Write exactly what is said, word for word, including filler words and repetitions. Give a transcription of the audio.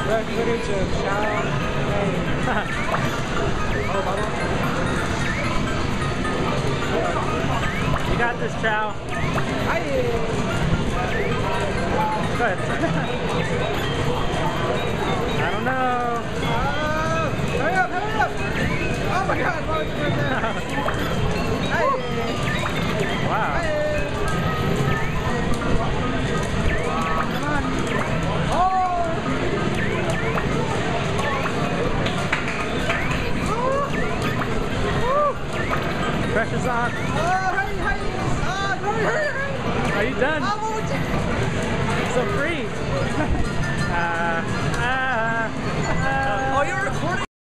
Fresh footage of Chow. Oh, Bobble. You got this, Chow. Hi. Good. I don't know. Oh, hurry up, hurry up. Oh my God, what was right there? Hi. Wow. Hi. Come on. Oh. Pressure's on. Oh, hurry, hurry. Oh, hurry, hurry, hurry. Are you done? Oh, what would you? So free. uh, uh, uh, Oh, you're recording?